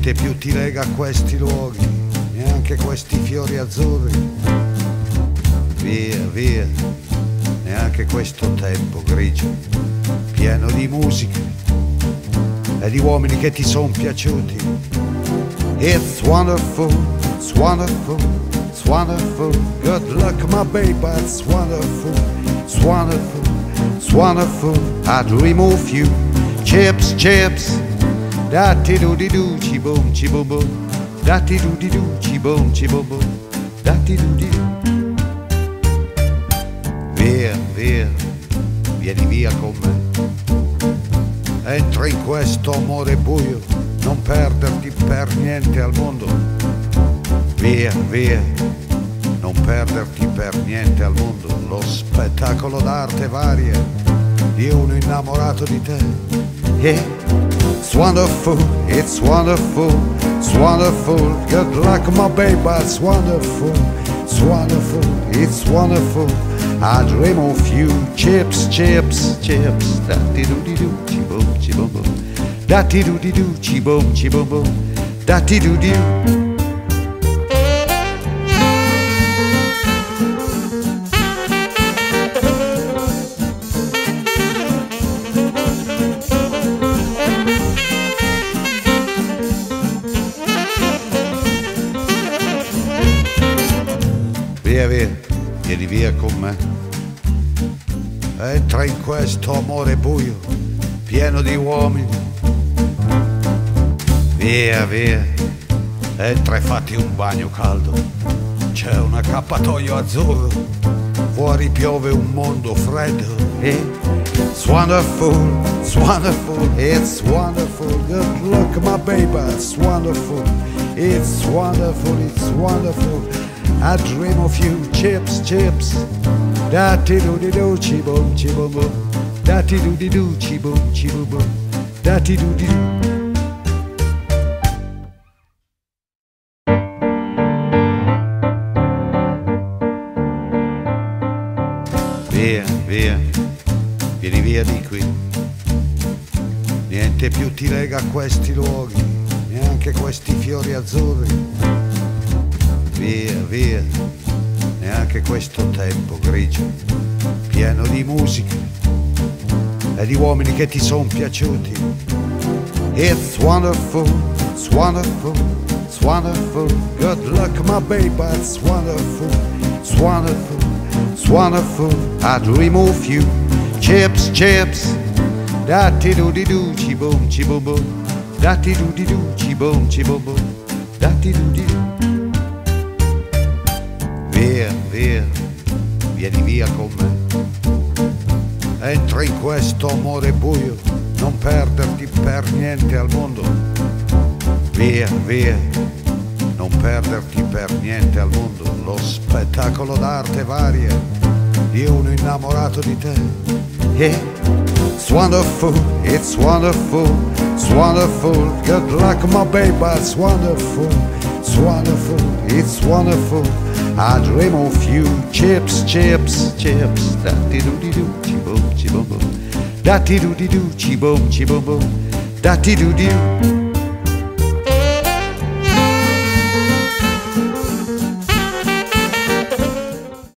Niente più ti lega a questi luoghi, neanche questi fiori azzurri. Via, via, neanche questo tempo grigio, pieno di musica e di uomini che ti son piaciuti. It's wonderful, it's wonderful, it's wonderful. Good luck my baby, it's wonderful, it's wonderful, it's wonderful. I'd remove you, chips, chips. Da-ti-do-di-do, ci-boom, ci-boom-boom. Da-ti-do-di-do, ci-boom, ci-boom-boom. Da-ti-do-di-do. Via, via, vieni via con me. Entra in questo amore buio, non perderti per niente al mondo. Via, via, non perderti per niente al mondo. Lo spettacolo d'arte varia di uno innamorato di te. It's wonderful, it's wonderful, it's wonderful. Good luck my baby, it's wonderful, it's wonderful, it's wonderful. I dream of you, chips, chips, chips. Da-ti-do-di-do, ci-boom, ci-boom-boom. Da-ti-do-di-do, ci-boom, ci-boom-boom. Da-ti-do-di-do. Via, via, vieni via con me. Entra in questo amore buio, pieno di uomini. Via, via, entra e fatti un bagno caldo. C'è un accappatoio azzurro, fuori piove un mondo freddo. It's wonderful, it's wonderful, it's wonderful. Good luck my baby, it's wonderful, it's wonderful, it's wonderful. I dream of you, chips, chips. Da-ti-do-di-do, ci-boom, ci-boom-boom. Da-ti-do-di-do, ci-boom, ci-boom-boom. Da-ti-do-di-do. Via, via, vieni via di qui. Niente più ti lega a questi luoghi, neanche questi fiori azzurri. Via, via, neanche questo tempo grigio, pieno di musica e di uomini che ti son piaciuti. It's wonderful, it's wonderful, it's wonderful. Good luck my baby, it's wonderful, it's wonderful, it's wonderful. I'd remove you, chips, chips. Da-ti-do-di-do, ci-boom, ci-boom-boom. Da-ti-do-di-do, ci-boom, ci-boom-boom. Da-ti-do-di-do. Via, via, vieni via con me. Entra in questo amore buio, non perderti per niente al mondo. Via, via, non perderti per niente al mondo. Lo spettacolo d'arte varia di uno innamorato di te. It's wonderful, it's wonderful, it's wonderful. Good luck my baby, it's wonderful, it's wonderful, it's wonderful. I dream of you, chips, chips, chips. Da-ti-do-di-do, ci-boom, ci-boom-boom. Da-ti-do-di-do, ci-boom, ci-boom-boom. Da-ti-do-di-do.